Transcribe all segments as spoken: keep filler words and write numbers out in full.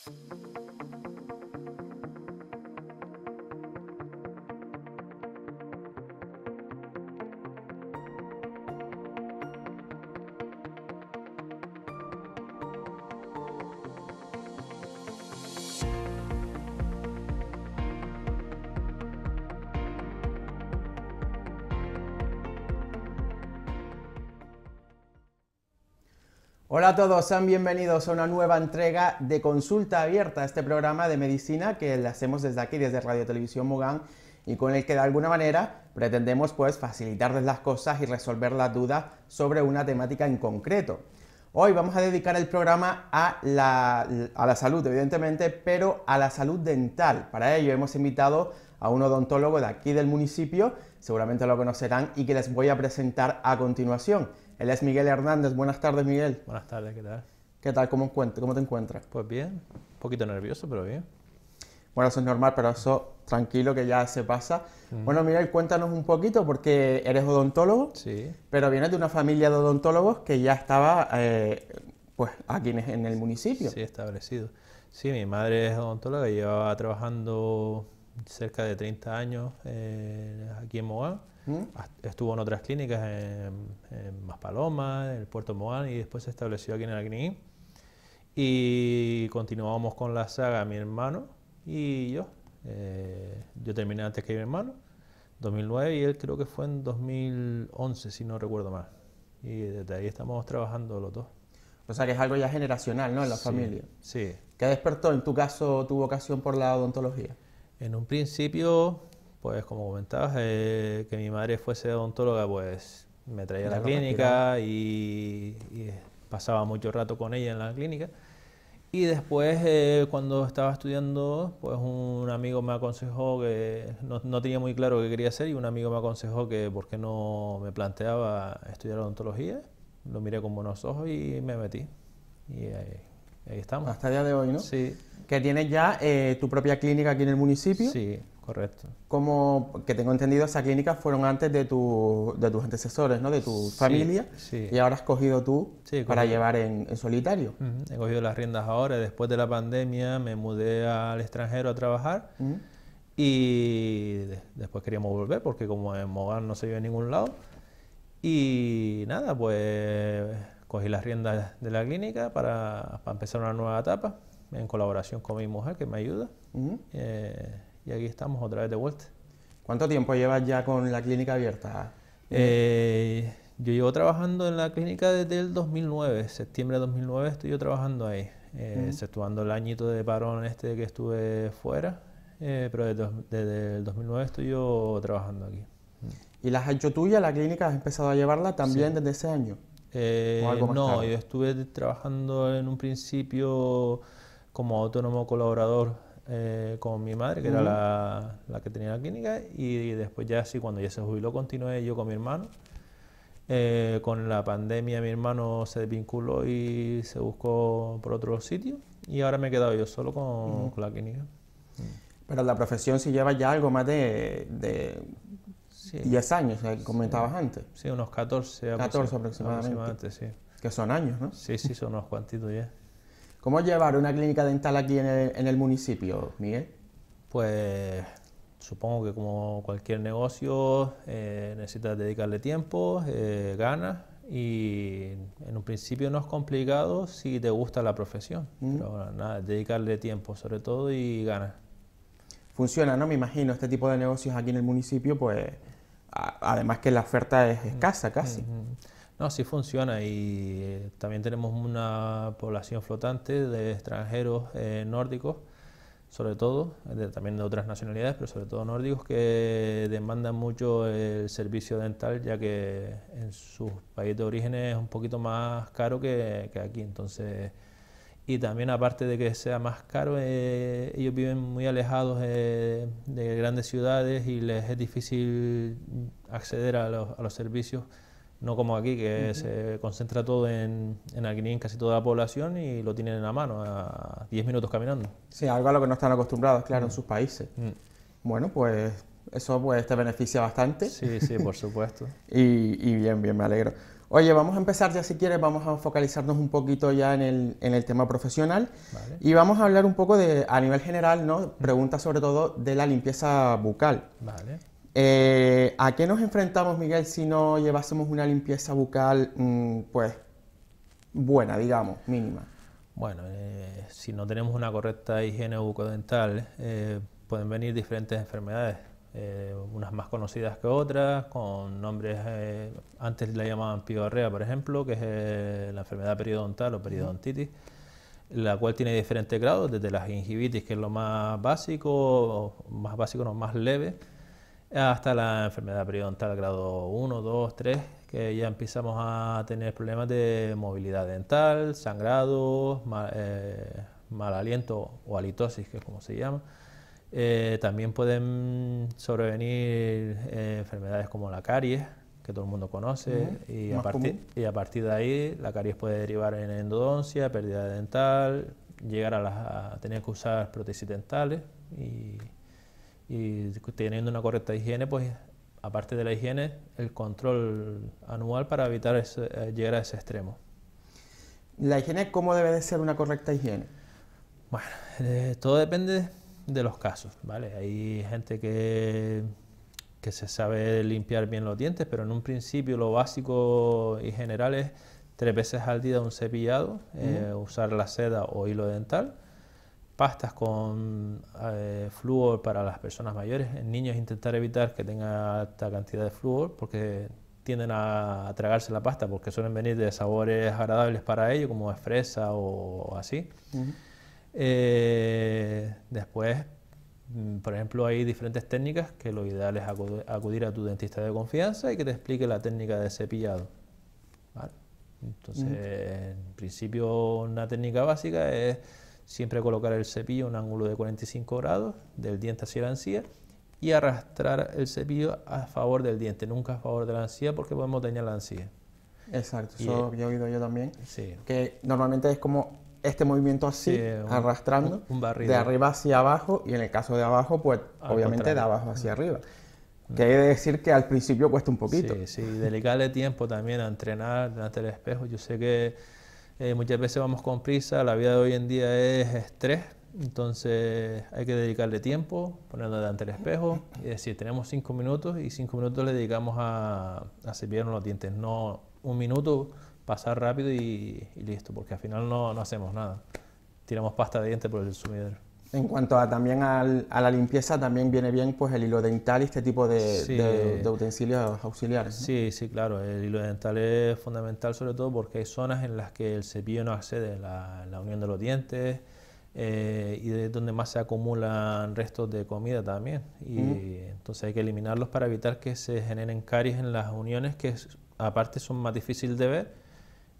Hola a todos, sean bienvenidos a una nueva entrega de Consulta Abierta, este programa de medicina que le hacemos desde aquí, desde Radio Televisión Mogán, y con el que de alguna manera pretendemos pues facilitarles las cosas y resolver las dudas sobre una temática en concreto. Hoy vamos a dedicar el programa a la, a la salud, evidentemente, pero a la salud dental. Para ello hemos invitado a un odontólogo de aquí del municipio, seguramente lo conocerán y que les voy a presentar a continuación. Él es Miguel Hernández. Buenas tardes, Miguel. Buenas tardes, ¿qué tal? ¿Qué tal? ¿Cómo, ¿Cómo te encuentras? Pues bien, un poquito nervioso, pero bien. Bueno, eso es normal, pero eso tranquilo que ya se pasa. Mm. Bueno, Miguel, cuéntanos un poquito, porque eres odontólogo, sí, pero vienes de una familia de odontólogos que ya estaba eh, pues aquí en, en el municipio. Sí, establecido. Sí, mi madre es odontóloga y llevaba trabajando cerca de treinta años eh, aquí en Mogán. ¿Mm? Estuvo en otras clínicas en, en Maspalomas, en el Puerto Mogán, y después se estableció aquí en Alquinín. Y continuábamos con la saga mi hermano y yo. Eh, yo terminé antes que mi hermano, dos mil nueve, y él creo que fue en dos mil once, si no recuerdo mal. Y desde ahí estamos trabajando los dos. O sea que es algo ya generacional, ¿no?, en la sí, familia. Sí. ¿Qué despertó en tu caso tu vocación por la odontología? En un principio, pues como comentabas, eh, que mi madre fuese odontóloga, pues me traía a la clínica y, y pasaba mucho rato con ella en la clínica. Y después, eh, cuando estaba estudiando, pues un amigo me aconsejó que no, no tenía muy claro qué quería hacer, y un amigo me aconsejó que por qué no me planteaba estudiar odontología. Lo miré con buenos ojos y me metí. Y ahí, ahí estamos. Hasta el día de hoy, ¿no? Sí. Que tienes ya eh, tu propia clínica aquí en el municipio. Sí, correcto. Como que tengo entendido, esas clínicas fueron antes de, tu, de tus antecesores, ¿no?, de tu sí, familia, sí. Y ahora has cogido tú sí, para cogido. llevar en, en solitario. Uh-huh. He cogido las riendas ahora. Después de la pandemia me mudé al extranjero a trabajar. Uh-huh. Y de, después queríamos volver porque como en Mogán no se vive en ningún lado. Y nada, pues cogí las riendas de la clínica para, para empezar una nueva etapa, en colaboración con mi mujer, que me ayuda. Uh-huh. eh, y aquí estamos otra vez de vuelta. ¿Cuánto tiempo llevas ya con la clínica abierta? Eh, yo llevo trabajando en la clínica desde el dos mil nueve, septiembre de dos mil nueve estoy yo trabajando ahí, eh, uh-huh. exceptuando el añito de parón este que estuve fuera, eh, pero desde, desde el dos mil nueve estoy yo trabajando aquí. ¿Y la has hecho tuya, la clínica? ¿Has empezado a llevarla también sí. desde ese año? Eh, no, tarde? Yo estuve trabajando en un principio como autónomo colaborador eh, con mi madre, que uh-huh. era la, la que tenía la clínica, y después ya sí, cuando ya se jubiló, continué yo con mi hermano. Eh, con la pandemia mi hermano se desvinculó y se buscó por otro sitio, y ahora me he quedado yo solo con, uh-huh. con la clínica. Pero la profesión sí lleva ya algo más de... de... Sí. diez años, que comentabas sí. antes. Sí, unos catorce, catorce aproximadamente. aproximadamente, sí. Que son años, ¿no? Sí, sí, son unos cuantitos ya. ¿Cómo llevar una clínica dental aquí en el, en el municipio, Miguel? Pues supongo que como cualquier negocio eh, necesitas dedicarle tiempo, eh, ganas, y en un principio no es complicado si te gusta la profesión. Mm. Pero bueno, nada, dedicarle tiempo sobre todo y ganas. Funciona, ¿no? Me imagino, este tipo de negocios aquí en el municipio, pues a, además que la oferta es escasa casi. No, sí funciona, y eh, también tenemos una población flotante de extranjeros eh, nórdicos, sobre todo, de, también de otras nacionalidades, pero sobre todo nórdicos, que demandan mucho el servicio dental, ya que en sus países de origen es un poquito más caro que, que aquí. Entonces, y también, aparte de que sea más caro, eh, ellos viven muy alejados eh, de grandes ciudades y les es difícil acceder a los, a los servicios, no como aquí, que uh-huh. se concentra todo en, en Alquinín, casi toda la población, y lo tienen a mano, a diez minutos caminando. Sí, algo a lo que no están acostumbrados, claro, uh-huh. en sus países. Uh-huh. Bueno, pues eso pues te beneficia bastante. Sí, sí, por supuesto. y, y bien, bien, me alegro. Oye, vamos a empezar ya si quieres, vamos a focalizarnos un poquito ya en el, en el tema profesional. Vale. Y vamos a hablar un poco de, a nivel general, ¿no? Preguntas sobre todo de la limpieza bucal. Vale. Eh, ¿a qué nos enfrentamos, Miguel, si no llevásemos una limpieza bucal, mmm, pues, buena, digamos, mínima? Bueno, eh, si no tenemos una correcta higiene bucodental, eh, pueden venir diferentes enfermedades, eh, unas más conocidas que otras, con nombres, eh, antes la llamaban piorrea, por ejemplo, que es eh, la enfermedad periodontal o periodontitis, la cual tiene diferentes grados, desde la gingivitis, que es lo más básico, más básico, no, más leve, hasta la enfermedad periodontal grado uno, dos, tres, que ya empezamos a tener problemas de movilidad dental, sangrado, mal, eh, mal aliento o halitosis, que es como se llama. Eh, también pueden sobrevenir eh, enfermedades como la caries, que todo el mundo conoce, uh-huh. y, a partir, y a partir de ahí la caries puede derivar en endodoncia, pérdida dental, llegar a, las, a tener que usar prótesis dentales y, y teniendo una correcta higiene, pues aparte de la higiene, el control anual para evitar ese, llegar a ese extremo. ¿La higiene cómo debe de ser una correcta higiene? Bueno, eh, todo depende de los casos, ¿vale? Hay gente que, que se sabe limpiar bien los dientes, pero en un principio lo básico y general es tres veces al día un cepillado, uh-huh. eh, usar la seda o hilo dental, pastas con eh, flúor para las personas mayores. En niños intentar evitar que tenga alta cantidad de flúor porque tienden a, a tragarse la pasta porque suelen venir de sabores agradables para ellos como es fresa o, o así. Uh-huh. eh, después, por ejemplo, hay diferentes técnicas que lo ideal es acudir, acudir a tu dentista de confianza y que te explique la técnica de cepillado, ¿vale? Entonces, uh-huh. en principio, una técnica básica es siempre colocar el cepillo a un ángulo de cuarenta y cinco grados del diente hacia la encía y arrastrar el cepillo a favor del diente, nunca a favor de la encía porque podemos dañar la encía. Exacto, y eso he oído yo también. Sí. Que normalmente es como este movimiento así, sí, un, arrastrando un, un de arriba hacia abajo y en el caso de abajo, pues al obviamente contrario. De abajo hacia arriba. Que hay de decir que al principio cuesta un poquito. Sí, sí, dedicarle tiempo también a entrenar delante del espejo. Yo sé que Eh, muchas veces vamos con prisa, la vida de hoy en día es estrés, entonces hay que dedicarle tiempo, ponernos delante del espejo y decir, tenemos cinco minutos y cinco minutos le dedicamos a, a cepillarnos los dientes, no un minuto, pasar rápido y, y listo, porque al final no, no hacemos nada, tiramos pasta de dientes por el sumidero. En cuanto a también al, a la limpieza, también viene bien pues el hilo dental y este tipo de, sí. de, de utensilios auxiliares, ¿no? Sí, sí, claro. El hilo dental es fundamental sobre todo porque hay zonas en las que el cepillo no accede, la, la unión de los dientes eh, y de donde más se acumulan restos de comida también. Y mm. entonces hay que eliminarlos para evitar que se generen caries en las uniones que aparte son más difíciles de ver.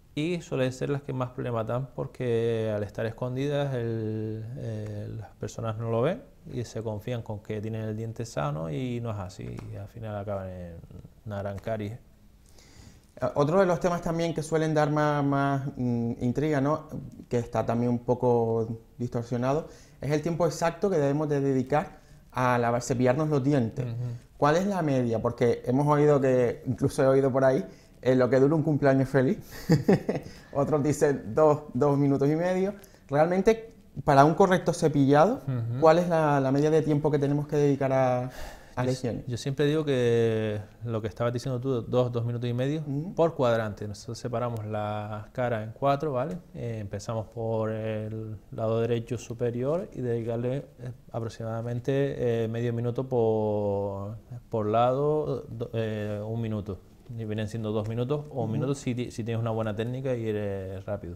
Y suelen ser las que más problemas dan porque al estar escondidas el, el, las personas no lo ven y se confían con que tienen el diente sano y no es así. Y al final acaban en una gran caries. Otro de los temas también que suelen dar más, más mm, intriga, ¿no? Que está también un poco distorsionado, es el tiempo exacto que debemos de dedicar a lavar, cepillarnos los dientes. Uh-huh. ¿Cuál es la media? Porque hemos oído que, incluso he oído por ahí, en lo que dura un cumpleaños feliz. Otros dicen dos, dos minutos y medio. Realmente, para un correcto cepillado, uh-huh. ¿cuál es la, la media de tiempo que tenemos que dedicar a, a la higiene? Yo, yo siempre digo que lo que estabas diciendo tú, dos, dos minutos y medio, uh-huh. por cuadrante. Nosotros separamos la cara en cuatro, ¿vale? Eh, empezamos por el lado derecho superior y dedicarle eh, aproximadamente eh, medio minuto por, por lado, do, eh, un minuto. Y vienen siendo dos minutos o un uh-huh. minuto si, si tienes una buena técnica y eres rápido.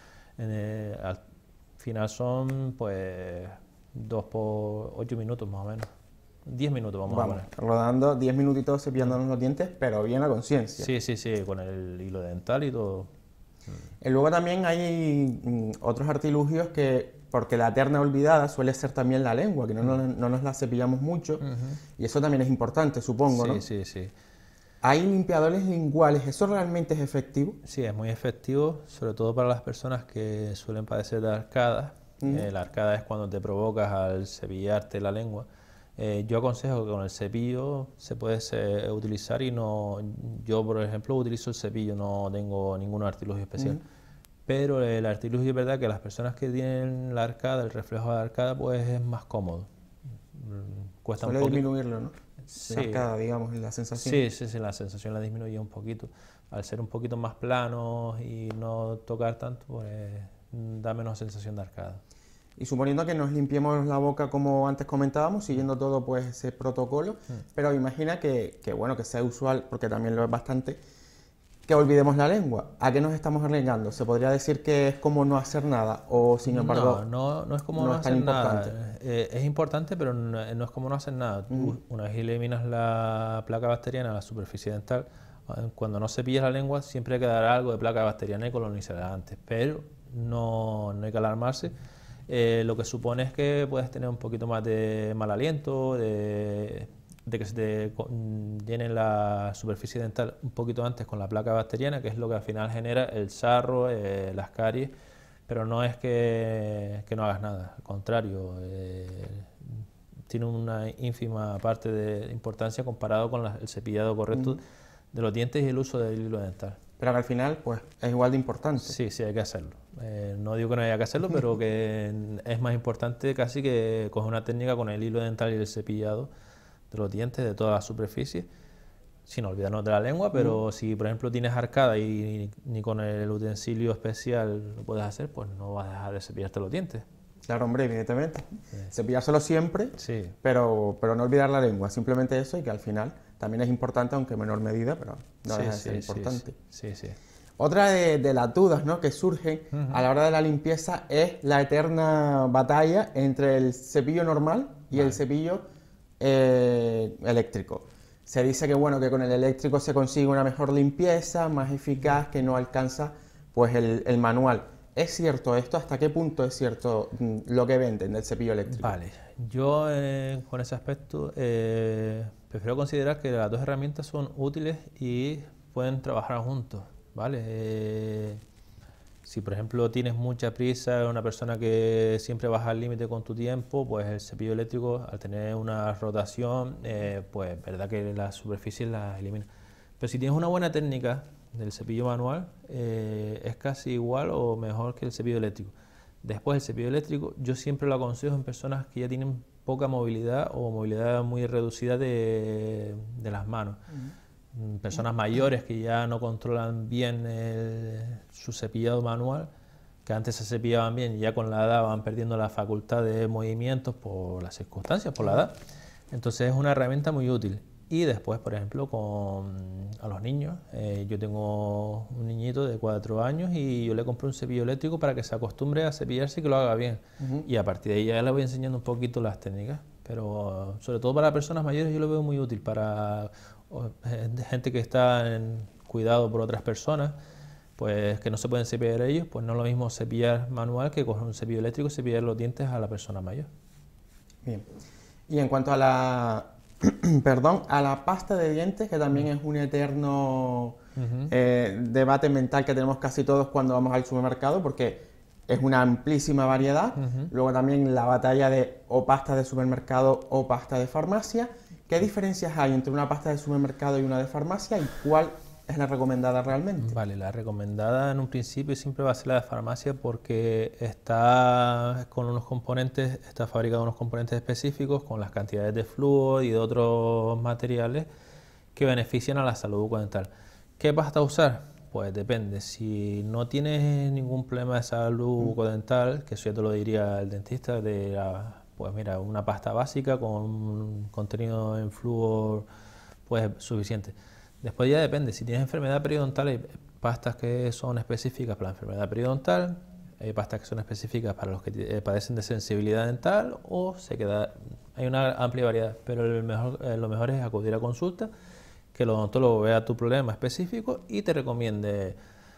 En el, al final son pues dos por ocho minutos más o menos. diez minutos vamos, vamos a poner. Rodando diez minutitos cepillándonos uh-huh. los dientes, pero bien a conciencia. Sí, sí, sí, con el hilo dental y todo. Y luego también hay mm, otros artilugios que, porque la eterna olvidada suele ser también la lengua, que no, uh-huh. no, no nos la cepillamos mucho, uh-huh. y eso también es importante, supongo, sí, ¿no? Sí, sí, sí. ¿Hay limpiadores linguales? ¿Eso realmente es efectivo? Sí, es muy efectivo, sobre todo para las personas que suelen padecer de arcadas. Uh-huh. Eh, la arcada es cuando te provocas al cepillarte la lengua. Eh, yo aconsejo que con el cepillo se puede se- utilizar y no, yo por ejemplo utilizo el cepillo, no tengo ningún artilugio especial. Mm. Pero el artilugio es verdad que las personas que tienen la arcada, el reflejo de la arcada, pues es más cómodo. Mm, Cuesta un Suele poquito. disminuirlo, ¿no? La Sí, arcada, digamos, la sensación. sí, sí, sí, la sensación la disminuye un poquito. Al ser un poquito más plano y no tocar tanto, pues mm, da menos sensación de arcada. Y suponiendo que nos limpiemos la boca como antes comentábamos, siguiendo todo pues ese protocolo, pero imagina que, que, bueno, que sea usual, porque también lo es bastante, que olvidemos la lengua. ¿A qué nos estamos arriesgando? ¿Se podría decir que es como no hacer nada? O sin embargo, No, no, no es como no no es tan hacer importante. nada. Eh, es importante, pero no, no es como no hacer nada. Tú, una vez eliminas la placa bacteriana, la superficie dental, eh, cuando no cepillas la lengua, siempre quedará algo de placa bacteriana y colonizará antes. Pero no, no hay que alarmarse. Eh, lo que supone es que puedes tener un poquito más de mal aliento, de, de que se te co- mm, llene la superficie dental un poquito antes con la placa bacteriana, que es lo que al final genera el sarro, eh, las caries, pero no es que, que no hagas nada, al contrario, eh, tiene una ínfima parte de importancia comparado con la- el cepillado correcto de los dientes y el uso del hilo dental. Pero que al final pues es igual de importante. Sí, sí, hay que hacerlo. Eh, no digo que no haya que hacerlo, pero que es más importante casi que coger una técnica con el hilo dental y el cepillado de los dientes, de toda la superficie, sin olvidarnos de la lengua, pero si por ejemplo tienes arcada y ni, ni con el utensilio especial lo puedes hacer, pues no vas a dejar de cepillarte los dientes. Claro, hombre, evidentemente. Cepillárselo siempre, Sí, pero, pero no olvidar la lengua. Simplemente eso y que al final también es importante, aunque en menor medida, pero no sí, deja de sí, ser sí, importante. sí, sí. Otra de, de las dudas, ¿no?, que surgen a la hora de la limpieza es la eterna batalla entre el cepillo normal y el cepillo eh, eléctrico. Se dice que, bueno, que con el eléctrico se consigue una mejor limpieza, más eficaz, que no alcanza pues el, el manual. ¿Es cierto esto? ¿Hasta qué punto es cierto mm, lo que venden del cepillo eléctrico? Vale, yo eh, con ese aspecto eh, prefiero considerar que las dos herramientas son útiles y pueden trabajar juntos, ¿vale? Eh, si por ejemplo tienes mucha prisa, eres una persona que siempre vas al límite con tu tiempo, pues el cepillo eléctrico al tener una rotación, eh, pues verdad que las superficies las elimina. Pero si tienes una buena técnica del cepillo manual, eh, es casi igual o mejor que el cepillo eléctrico. Después el cepillo eléctrico yo siempre lo aconsejo en personas que ya tienen poca movilidad o movilidad muy reducida de, de las manos. Mm, Personas mayores que ya no controlan bien el- su cepillado manual, que antes se cepillaban bien y ya con la edad van perdiendo la facultad de movimientos por las circunstancias, por la edad. Entonces es una herramienta muy útil. Y después, por ejemplo, con a los niños, eh, yo tengo un niñito de cuatro años y yo le compré un cepillo eléctrico para que se acostumbre a cepillarse y que lo haga bien. Y a partir de ahí ya le voy enseñando un poquito las técnicas. Pero sobre todo para personas mayores yo lo veo muy útil, para o, eh, gente que está en cuidado por otras personas, pues que no se pueden cepillar ellos, pues no es lo mismo cepillar manual que con un cepillo eléctrico cepillar los dientes a la persona mayor. Bien. Y en cuanto a la, perdón, a la pasta de dientes, que también es un eterno eh, debate mental que tenemos casi todos cuando vamos al supermercado, porque es una amplísima variedad. Luego también la batalla de o pasta de supermercado o pasta de farmacia. ¿Qué diferencias hay entre una pasta de supermercado y una de farmacia y cuál es la recomendada realmente? Vale, la recomendada en un principio siempre va a ser la de farmacia porque está con unos componentes, está fabricado unos componentes específicos con las cantidades de flúor y de otros materiales que benefician a la salud bucodental. ¿Qué pasta usar? Pues depende. Si no tienes ningún problema de salud bucodental, que eso ya te lo diría el dentista, de la, pues mira, una pasta básica con un contenido en flúor pues suficiente. Después ya depende, si tienes enfermedad periodontal hay pastas que son específicas para la enfermedad periodontal, hay pastas que son específicas para los que eh, padecen de sensibilidad dental o se queda, hay una amplia variedad, pero el mejor, eh, lo mejor es acudir a consulta, que el odontólogo vea tu problema específico y te recomiende.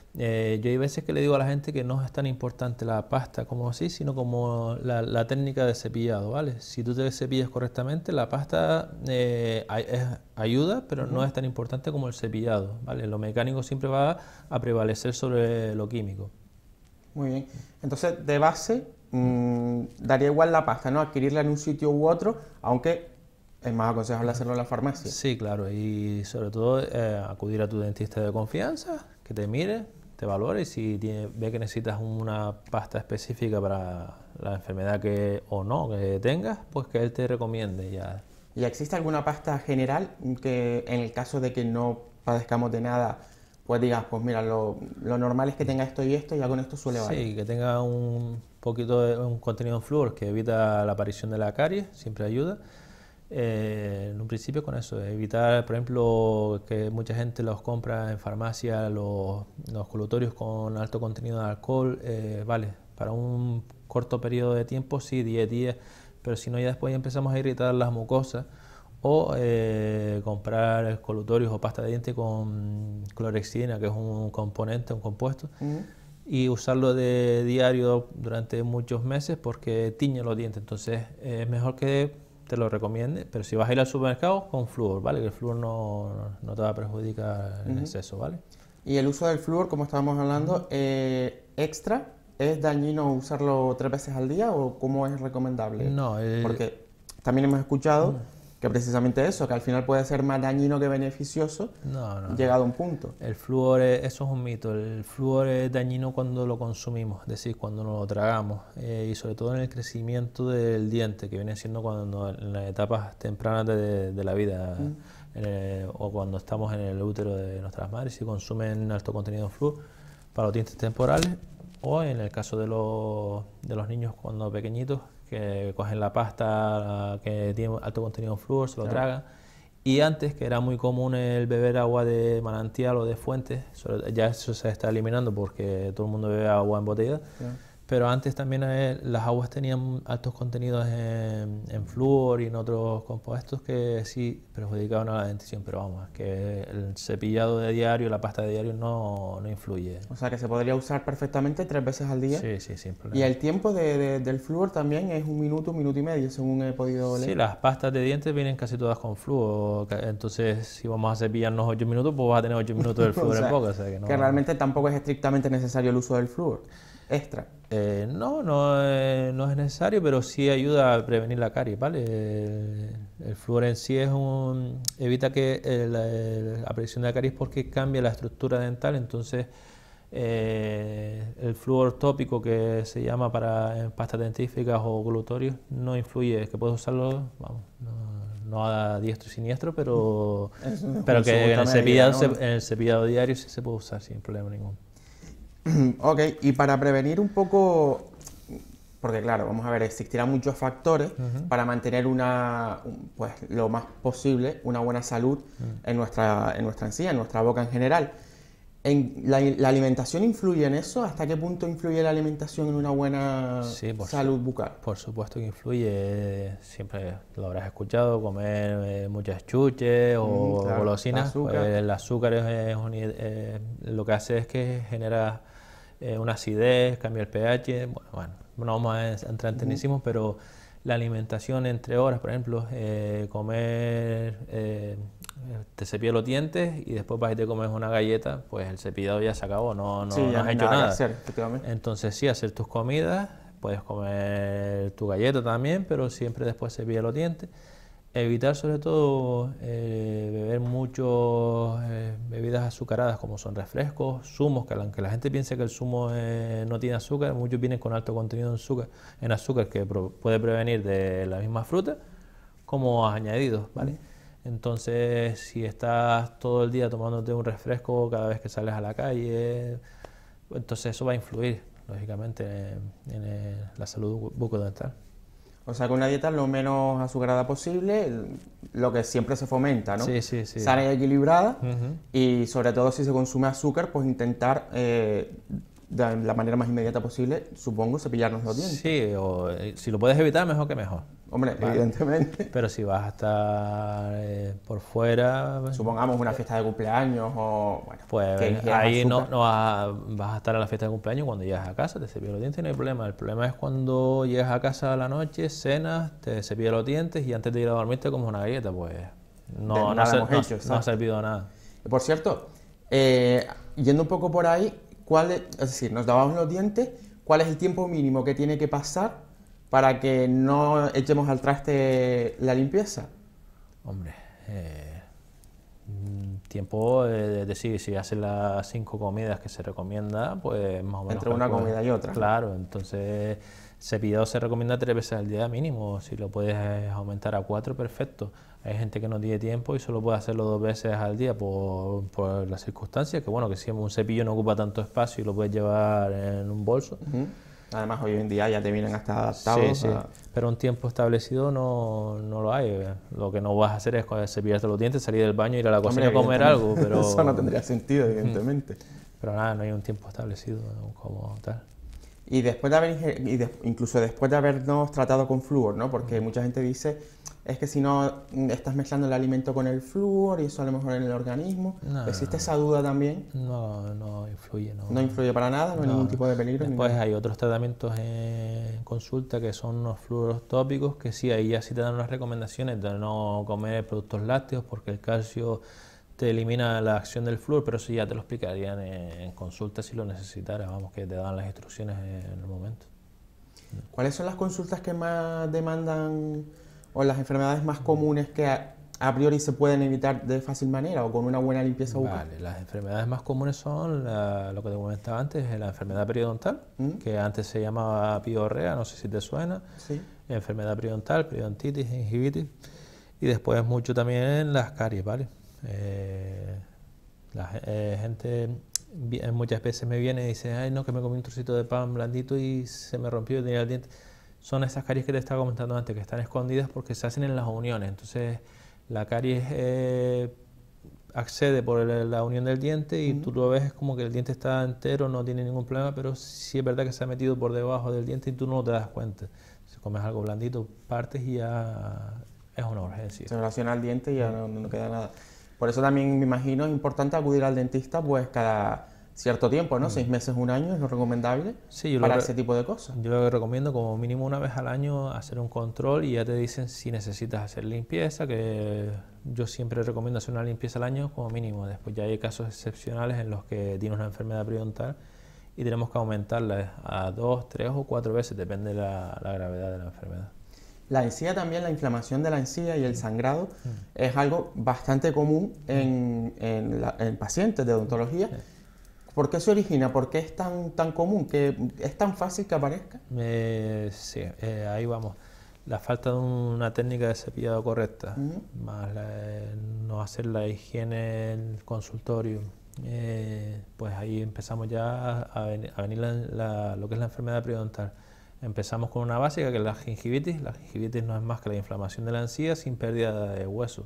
Eh, yo hay veces que le digo a la gente que no es tan importante la pasta como así, sino como la, la técnica de cepillado, ¿vale? Si tú te cepillas correctamente, la pasta eh, ay- es- ayuda, pero no es tan importante como el cepillado, ¿vale? Lo mecánico siempre va a prevalecer sobre lo químico. Muy bien. Entonces, de base, mmm, daría igual la pasta, ¿no? Adquirirla en un sitio u otro, aunque es más aconsejable hacerlo en la farmacia. Sí, claro, y sobre todo eh, acudir a tu dentista de confianza, que te mire, te valore y si tiene, ve que necesitas una pasta específica para la enfermedad que o no que tengas, pues que él te recomiende ya. ¿Y existe alguna pasta general que en el caso de que no padezcamos de nada, pues digas, pues mira, lo, lo normal es que tenga esto y esto y ya con esto suele valer? Sí, que tenga un poquito de un contenido en flúor que evita la aparición de la caries, siempre ayuda. Eh, en un principio con eso, evitar, por ejemplo, que mucha gente los compra en farmacia, los, los colutorios con alto contenido de alcohol, eh, vale, para un corto periodo de tiempo, sí, diez días, pero si no ya después ya empezamos a irritar las mucosas, o eh, comprar colutorios o pasta de diente con clorexidina, que es un componente, un compuesto, uh-huh. y usarlo de diario durante muchos meses porque tiñe los dientes, entonces eh, es mejor que te lo recomiende, pero si vas a ir al supermercado, con flúor, ¿vale? Que el flúor no, no te va a perjudicar en uh-huh. exceso, ¿vale? Y el uso del flúor, como estábamos hablando, uh-huh. eh, extra, ¿es dañino usarlo tres veces al día o cómo es recomendable? No, el... porque también hemos escuchado uh-huh. que precisamente eso, que al final puede ser más dañino que beneficioso, no, no, llegado no. a un punto. El flúor, es, eso es un mito, el flúor es dañino cuando lo consumimos, es decir, cuando nos lo tragamos, eh, y sobre todo en el crecimiento del diente, que viene siendo cuando en las etapas tempranas de, de la vida, mm. el, o cuando estamos en el útero de nuestras madres, si consumen alto contenido de flúor para los dientes temporales, o en el caso de los, de los niños cuando pequeñitos, que cogen la pasta que tiene alto contenido en flúor, se lo claro. tragan. Y antes, que era muy común el beber agua de manantial o de fuente, ya eso se está eliminando porque todo el mundo bebe agua embotellada, claro. pero antes también eh, las aguas tenían altos contenidos en, en flúor y en otros compuestos que sí perjudicaban a la dentición, pero vamos, que el cepillado de diario, la pasta de diario no, no influye. O sea que se podría usar perfectamente tres veces al día. Sí, sí, sin problema. Y el tiempo de, de, del flúor también es un minuto, un minuto y medio, según he podido leer. Sí, las pastas de dientes vienen casi todas con flúor, entonces si vamos a cepillarnos ocho minutos, pues vas a tener ocho minutos del flúor o sea, en boca. O sea, que, no... que realmente tampoco es estrictamente necesario el uso del flúor. Extra. Eh, no, no, eh, no es necesario, pero sí ayuda a prevenir la caries, ¿vale? El, el flúor en sí es un, evita que el, el, la aparición de la caries porque cambia la estructura dental, entonces eh, el flúor tópico que se llama para en pastas dentífricas o glutorios no influye, es que puedes usarlo, vamos, no, no a diestro y siniestro, pero, pero que en el, cepillado, medida, ¿no? en el cepillado diario sí se puede usar sin problema ninguno. Ok, y para prevenir un poco, porque claro, vamos a ver, existirán muchos factores uh-huh. para mantener una, pues lo más posible, una buena salud uh-huh. en nuestra, en nuestra encía, en nuestra boca en general. En la, ¿La alimentación influye en eso? ¿Hasta qué punto influye la alimentación en una buena sí, por salud su, bucal? Por supuesto que influye, siempre lo habrás escuchado, comer eh, muchas chuches o mm, claro, golosinas. Azúcar. Pues el azúcar es, es un, eh, lo que hace es que genera eh, una acidez, cambia el pH, bueno, bueno no vamos a entrar en tecnicismos, uh-huh. pero la alimentación entre horas, por ejemplo, eh, comer, eh, te cepillas los dientes y después vas y te comes una galleta, pues el cepillado ya se acabó, no, no, sí, no ya has no hecho nada. nada. Hacer, Entonces sí, hacer tus comidas, puedes comer tu galleta también, pero siempre después cepillas los dientes. Evitar sobre todo eh, beber mucho eh, bebidas azucaradas como son refrescos, zumos, que aunque la gente piense que el zumo eh, no tiene azúcar, muchos vienen con alto contenido en azúcar, en azúcar que pro, puede prevenir de la misma fruta como añadidos, ¿vale? Entonces si estás todo el día tomándote un refresco cada vez que sales a la calle, entonces eso va a influir lógicamente en, en, en la salud bucodental. O sea, que una dieta lo menos azucarada posible, lo que siempre se fomenta, ¿no? Sí, sí, sí. Sana y equilibrada, uh-huh. y sobre todo si se consume azúcar, pues intentar eh, de la manera más inmediata posible, supongo, cepillarnos los dientes. Sí, o eh, si lo puedes evitar, mejor que mejor. Hombre, vale. Evidentemente. Pero si vas a estar eh, por fuera... Supongamos una fiesta de cumpleaños o... Bueno, pues ahí no, no vas, a, vas a estar a la fiesta de cumpleaños cuando llegas a casa, te cepillas los dientes y no hay problema. El problema es cuando llegas a casa a la noche, cenas, te cepillas los dientes y antes de ir a dormir te comes una galleta, pues no, no, se, no, hecho, no ha servido nada. Por cierto, eh, yendo un poco por ahí, ¿cuál es, es decir, nos lavamos los dientes, ¿cuál es el tiempo mínimo que tiene que pasar para que no echemos al traste la limpieza? Hombre, eh, tiempo, es decir, si haces las cinco comidas que se recomienda, pues más o menos... Entre una calcula. comida y otra. Claro, entonces cepillado se recomienda tres veces al día mínimo, si lo puedes aumentar a cuatro, perfecto. Hay gente que no tiene tiempo y solo puede hacerlo dos veces al día por, por las circunstancias, que bueno, que si un cepillo no ocupa tanto espacio y lo puedes llevar en un bolso. Uh-huh. Además, hoy en día ya te vienen hasta adaptados. Sí, sí. A... Pero un tiempo establecido no, no lo hay. Lo que no vas a hacer es cepillarte los dientes, salir del baño, ir a la cocina a comer algo. Pero... Eso no tendría sentido, evidentemente. Pero nada, no hay un tiempo establecido como tal. Y después de haber, y de, incluso después de habernos tratado con flúor, ¿no? Porque mucha gente dice, es que si no estás mezclando el alimento con el flúor y eso a lo mejor en el organismo, no, ¿existe esa duda también? No, no influye. No, no influye para nada, no hay no, ningún tipo de peligro. Después hay otros tratamientos en consulta que son unos flúoros tópicos, que sí, ahí ya sí te dan unas recomendaciones de no comer productos lácteos porque el calcio te elimina la acción del flúor, pero eso ya te lo explicarían en, en consulta si lo necesitaras, vamos, que te dan las instrucciones en el momento. ¿Cuáles son las consultas que más demandan o las enfermedades más comunes que a, a priori se pueden evitar de fácil manera o con una buena limpieza bucal? Vale, las enfermedades más comunes son la, lo que te comentaba antes, la enfermedad periodontal, ¿Mm? que antes se llamaba piorrea, no sé si te suena, sí. Enfermedad periodontal, periodontitis, gingivitis, y después mucho también las caries, ¿vale? Eh, la eh, gente muchas veces me viene y dice, ay no, que me comí un trocito de pan blandito y se me rompió y tenía el diente. Son esas caries que te estaba comentando antes, que están escondidas porque se hacen en las uniones. Entonces la caries eh, accede por el, la unión del diente y uh-huh. tú lo ves es como que el diente está entero, no tiene ningún problema, pero sí es verdad que se ha metido por debajo del diente y tú no te das cuenta. Si comes algo blandito, partes y ya es una urgencia. Se relaciona al diente y ya no, no queda nada. Por eso también me imagino es importante acudir al dentista pues cada cierto tiempo, ¿no? Mm. Seis meses, un año es lo recomendable sí, yo para lo ese tipo de cosas. Yo lo recomiendo como mínimo una vez al año hacer un control y ya te dicen si necesitas hacer limpieza, que yo siempre recomiendo hacer una limpieza al año como mínimo. Después ya hay casos excepcionales en los que tienes una enfermedad periodontal y tenemos que aumentarla a dos, tres o cuatro veces, depende de la, la gravedad de la enfermedad. La encía también, la inflamación de la encía y el sangrado mm. es algo bastante común en, en, la, en pacientes de odontología. ¿Por qué se origina? ¿Por qué es tan, tan común? ¿Que es tan fácil que aparezca? Eh, sí, eh, ahí vamos. La falta de una técnica de cepillado correcta, mm. más la, no hacer la higiene en el consultorio, eh, pues ahí empezamos ya a venir, a venir la, la, lo que es la enfermedad periodontal. Empezamos con una básica que es la gingivitis. La gingivitis no es más que la inflamación de la encía sin pérdida de hueso.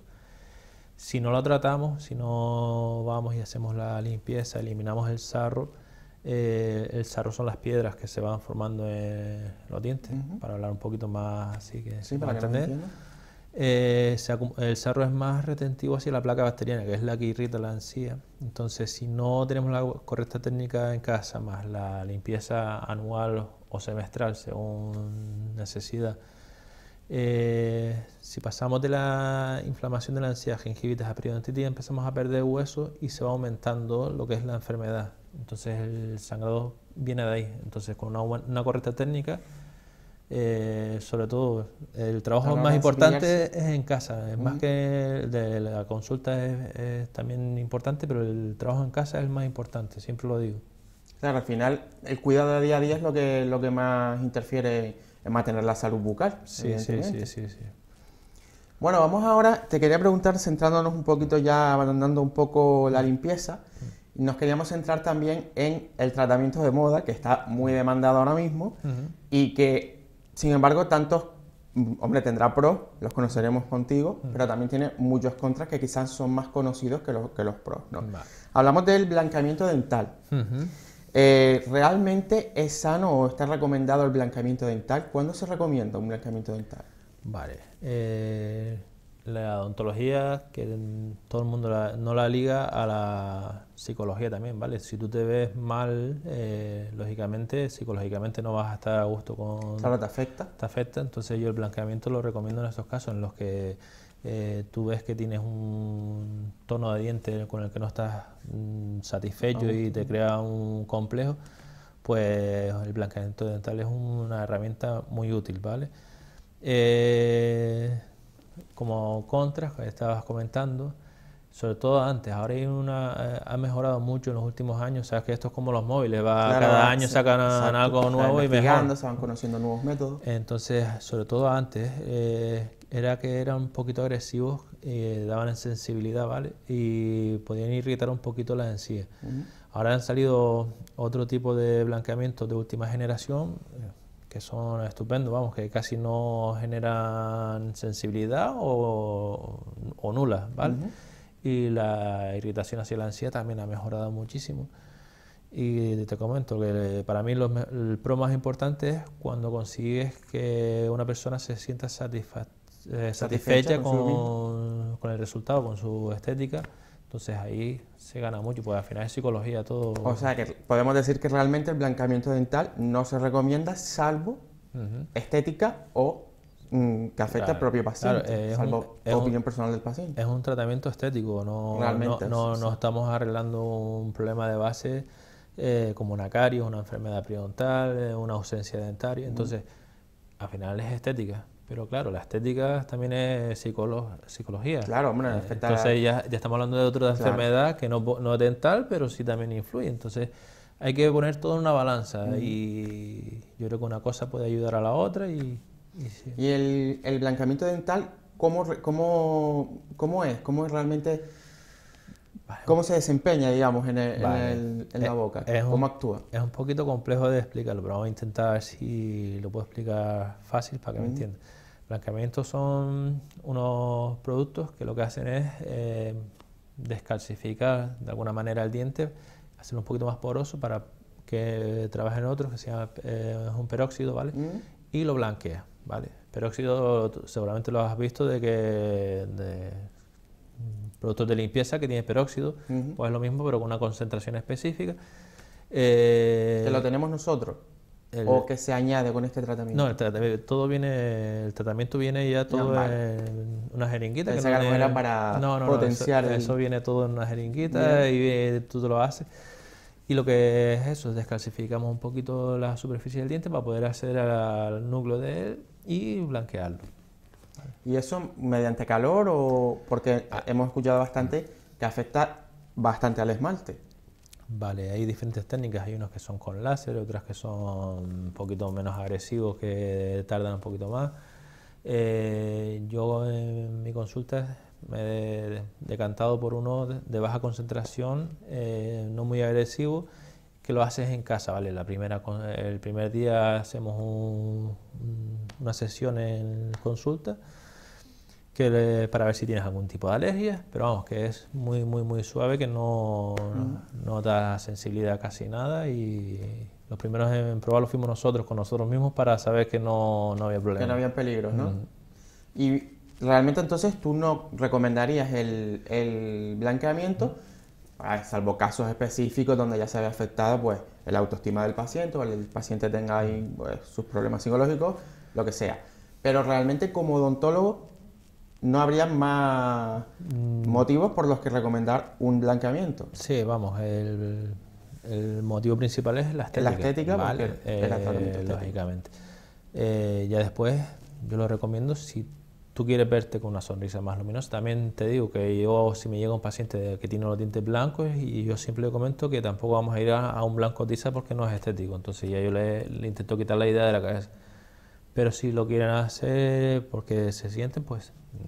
Si no lo tratamos, si no vamos y hacemos la limpieza, eliminamos el sarro, eh, el sarro son las piedras que se van formando en los dientes, uh-huh. para hablar un poquito más así que sí, para para entender. Eh, se, el sarro es más retentivo hacia la placa bacteriana, que es la que irrita la encía. Entonces, si no tenemos la correcta técnica en casa, más la limpieza anual o semestral, según necesidad, eh, si pasamos de la inflamación de la encía, gingivitis a periodontitis, empezamos a perder hueso y se va aumentando lo que es la enfermedad. Entonces, el sangrado viene de ahí. Entonces, con una, una correcta técnica, Eh, sobre todo el trabajo más importante es en casa, es mm. más que de la consulta es, es también importante, pero el trabajo en casa es el más importante, siempre lo digo. Claro, al final el cuidado de día a día es lo que, lo que más interfiere en mantener la salud bucal. Sí, sí, sí, sí, sí. Bueno, vamos ahora, te quería preguntar, centrándonos un poquito ya, abandonando un poco la limpieza, mm. nos queríamos centrar también en el tratamiento de moda, que está muy demandado ahora mismo, uh-huh. y que sin embargo, tantos, hombre, tendrá pros, los conoceremos contigo, uh-huh. pero también tiene muchos contras que quizás son más conocidos que los, que los pros, ¿no? Vale. Hablamos del blanqueamiento dental. Uh-huh. eh, ¿Realmente es sano o está recomendado el blanqueamiento dental? ¿Cuándo se recomienda un blanqueamiento dental? Vale. Eh, la odontología, que todo el mundo la, no la liga a la psicología también, ¿vale? Si tú te ves mal, eh, lógicamente, psicológicamente no vas a estar a gusto con... Claro, te afecta. Te afecta, entonces yo el blanqueamiento lo recomiendo en estos casos en los que eh, tú ves que tienes un tono de diente con el que no estás mm, satisfecho oh, y te crea un complejo, pues el blanqueamiento dental es una herramienta muy útil, ¿vale? Eh, como contras que estabas comentando, sobre todo antes. Ahora hay una, eh, ha mejorado mucho en los últimos años. Sabes que esto es como los móviles, va, Claro, cada año sí, sacan exacto. algo nuevo y mejor. Se van conociendo nuevos métodos. Entonces, sobre todo antes, eh, era que eran un poquito agresivos, eh, daban sensibilidad, ¿vale? Y podían irritar un poquito las encías. Uh-huh. Ahora han salido otro tipo de blanqueamientos de última generación, eh, que son estupendos, vamos, que casi no generan sensibilidad o, o nula, ¿vale? Uh-huh. Y la irritación hacia la encía también ha mejorado muchísimo. Y te comento que para mí lo, el pro más importante es cuando consigues que una persona se sienta satisfa, eh, satisfecha con, con, con el resultado, con su estética. Entonces ahí se gana mucho, pues al final es psicología todo. O sea que podemos decir que realmente el blanqueamiento dental no se recomienda salvo uh-huh. estética o mm, que afecta claro, al propio paciente, claro, eh, salvo un, opinión un, personal del paciente. Es un tratamiento estético, no, realmente, no, no, sí, no sí. estamos arreglando un problema de base eh, como una caries, una enfermedad periodontal, eh, una ausencia dentaria. Entonces, uh-huh. al final es estética. Pero claro, la estética también es psicolo psicología. Claro, hombre, eh, entonces ya, ya estamos hablando de otra claro. enfermedad que no, no es dental, pero sí también influye. Entonces hay que poner todo en una balanza mm. y yo creo que una cosa puede ayudar a la otra. Y, y, sí. ¿Y el, el blanqueamiento dental cómo, cómo, cómo es? ¿Cómo es realmente? Vale. ¿Cómo se desempeña, digamos, en, el, vale. en, el, en la boca? ¿Cómo un, actúa? Es un poquito complejo de explicarlo, pero vamos a intentar ver si lo puedo explicar fácil para que mm. me entiendan. Blanqueamientos son unos productos que lo que hacen es eh, descalcificar de alguna manera el diente, hacerlo un poquito más poroso para que trabajen otros, que se llama eh, un peróxido, ¿vale? Mm. Y lo blanquea, ¿vale? Peróxido seguramente lo has visto de que de productos de limpieza que tiene peróxido, uh-huh. pues es lo mismo pero con una concentración específica. Eh, ¿Que lo tenemos nosotros? El, ¿O que se añade con este tratamiento? No, el, tratamiento, todo viene, el tratamiento viene ya todo no, vale. en una jeringuita. Pensé que, no que era para no, no, potenciar no, eso, el... eso viene todo en una jeringuita Bien. y eh, tú te lo haces. Y lo que es eso, descalcificamos un poquito la superficie del diente para poder acceder al núcleo de él y blanquearlo. ¿Y eso mediante calor o...? Porque hemos escuchado bastante que afecta bastante al esmalte. Vale, hay diferentes técnicas, hay unos que son con láser, otras que son un poquito menos agresivos, que tardan un poquito más. Eh, yo en mi consulta me he decantado por uno de baja concentración, eh, no muy agresivo, que lo haces en casa, ¿vale? La primera, el primer día hacemos un, una sesión en consulta que le, para ver si tienes algún tipo de alergia, pero vamos, que es muy, muy, muy suave, que no, mm. no da sensibilidad a casi nada y los primeros en probarlo fuimos nosotros, con nosotros mismos, para saber que no, no había problema. Que no había peligros, ¿no? Mm. Y realmente entonces tú no recomendarías el, el blanqueamiento, mm. salvo casos específicos donde ya se ve afectado pues, el autoestima del paciente o el paciente tenga ahí pues, sus problemas psicológicos, lo que sea. Pero realmente como odontólogo no habría más mm. motivos por los que recomendar un blanqueamiento. Sí, vamos, el, el motivo principal es la estética. La estética, vale, eh, lógicamente. Eh, ya después yo lo recomiendo si tú quieres verte con una sonrisa más luminosa. También te digo que yo, si me llega un paciente que tiene los dientes blancos, y yo siempre le comento que tampoco vamos a ir a, a un blanco tiza porque no es estético. Entonces ya yo le, le intento quitar la idea de la cabeza. Pero si lo quieren hacer porque se sienten, pues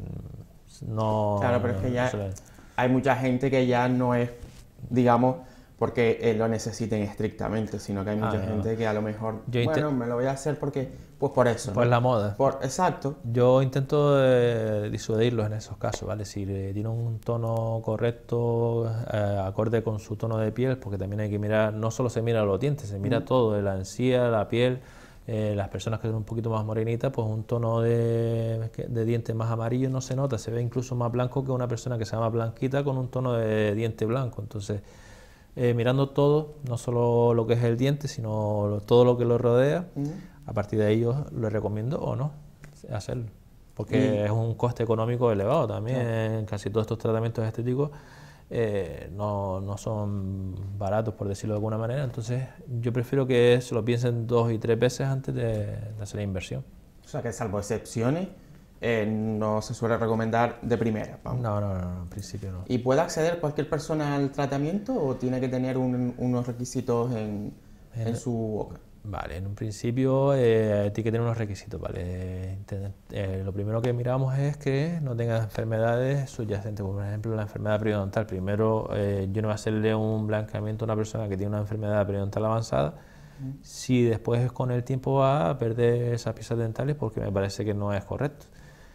no... Claro, pero es que ya hay mucha gente que ya no es, digamos, porque eh, lo necesiten estrictamente, sino que hay mucha ah, gente no. que a lo mejor, yo bueno, me lo voy a hacer porque, pues por eso. Por ¿no? la moda. Por, exacto. Yo intento eh, disuadirlos en esos casos, ¿vale? Si le tienen un tono correcto, eh, acorde con su tono de piel, porque también hay que mirar, no solo se mira los dientes, se mira mm. todo, la encía, la piel. Eh, las personas que son un poquito más morenitas, pues un tono de, de diente más amarillo no se nota, se ve incluso más blanco que una persona que se llama blanquita con un tono de diente blanco. Entonces, eh, mirando todo, no solo lo que es el diente, sino todo lo que lo rodea, mm. a partir de ello les recomiendo o no hacerlo, porque mm. es un coste económico elevado también. Claro. Casi todos estos tratamientos estéticos Eh, no, no son baratos, por decirlo de alguna manera. Entonces yo prefiero que se lo piensen dos y tres veces antes de, de hacer la inversión. O sea que salvo excepciones, eh, no se suele recomendar de primera. Vamos. No, no, no, no, en principio no. ¿Y puede acceder cualquier persona al tratamiento o tiene que tener un- unos requisitos en, en En- su boca? Vale, en un principio eh, tiene que tener unos requisitos, ¿vale? Ten- eh, lo primero que miramos es que no tenga enfermedades subyacentes, como por ejemplo la enfermedad periodontal. Primero, eh, yo no voy a hacerle un blanqueamiento a una persona que tiene una enfermedad periodontal avanzada si después con el tiempo va a perder esas piezas dentales, porque me parece que no es correcto.